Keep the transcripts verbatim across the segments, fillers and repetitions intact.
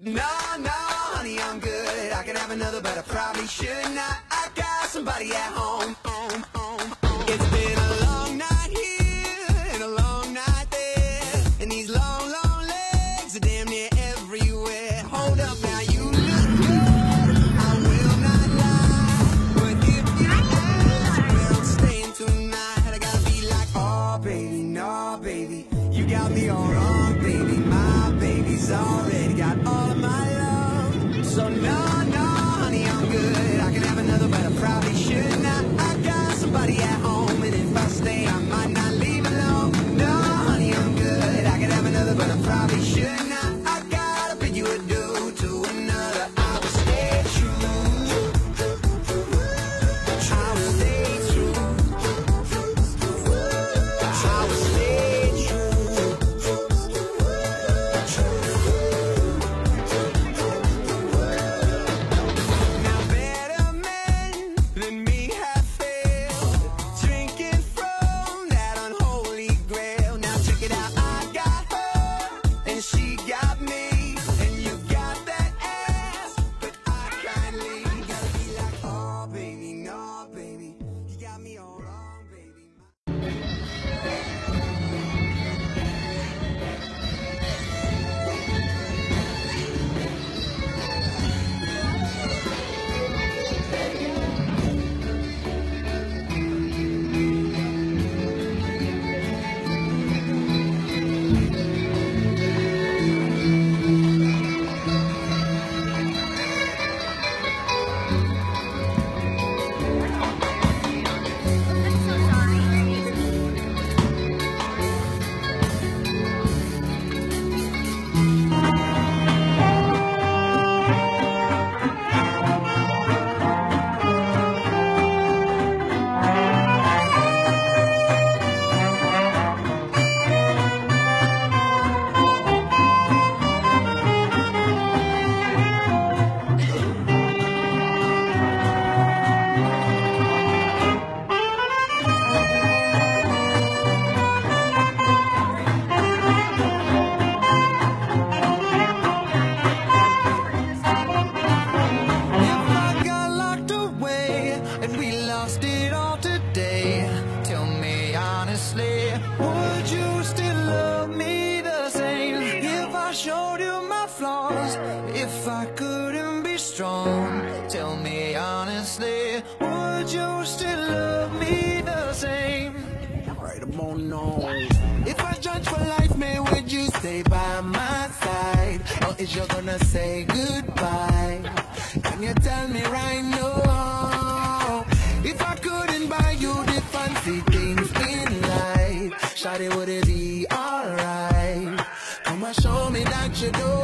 No, no, honey, I'm good. I can have another, but I probably should not. I got somebody at home. home, home, home. It's been a long night here and a long night there, and these long, long legs are damn near everywhere. Hold up now, you look good. I will not lie, but if you ask where I'm staying tonight, I gotta be like, oh baby, no baby, you got me all wrong, baby. My baby's already got all of my love. So no, no, honey, I'm good. I can have another, but I probably should not. I got somebody at home, and if I stay, I might not leave alone. No, honey, I'm good. I can have another, but I probably should not. I gotta bid you adieu to another. I will stay true. I will stay true. I will stay true. Now better men than me have failed, drinking from that unholy grail. Now check it out, I got her and she got me, and you got that ass, but I kindly gotta be like, oh baby, no baby, you got me all wrong, baby. If I got locked away and we lost it all today, tell me honestly, would you still love me the same? If I showed you my flaws, if I couldn't be strong, tell me honestly, would you still love me the same? Right, I'm on no. If I judge for life, man, would you stay by my side, or is you gonna say goodbye? Can you tell me right now? If I couldn't buy you the fancy things in life, shawty, would it be alright? Come and show me that you do.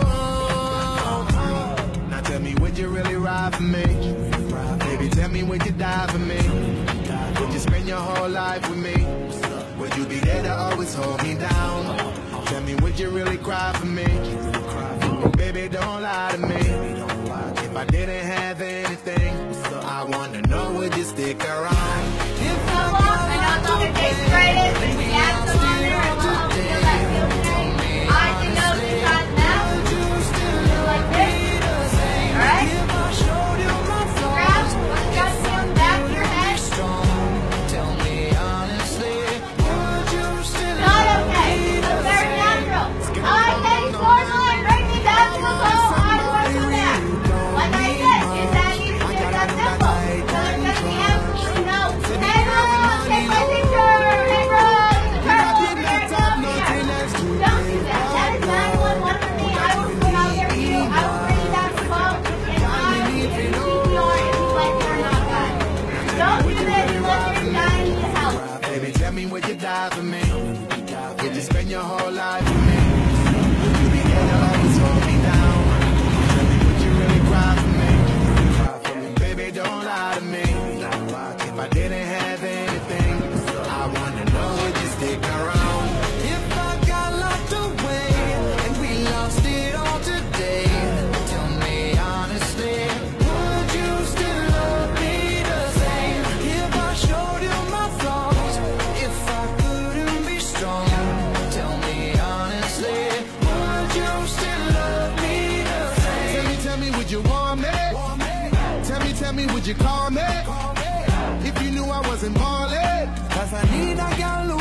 Now tell me, would you really ride for me? Baby, tell me, would you die for me? Would you spend your whole life with me? Would you be there to always hold me down? Tell me, would you really cry for me? Baby, don't lie to me. If I didn't have anything, I wanna know, would you stick around? If I I know it's on your face, right? It, but if you add some on there, it will help feel that feel okay. I can go to the side now. Do like this. Alright? Grab what's got to on the back of your head. Tell me honestly, would you still Not okay. That's very natural. I take one line, bring me back to the bow. I work on that. Like I said, it's that easy, it's that simple. So there's going to be absolutely no would you want me? Tell me, tell me, would you call me? If you knew I wasn't ballin', cause I need a girl who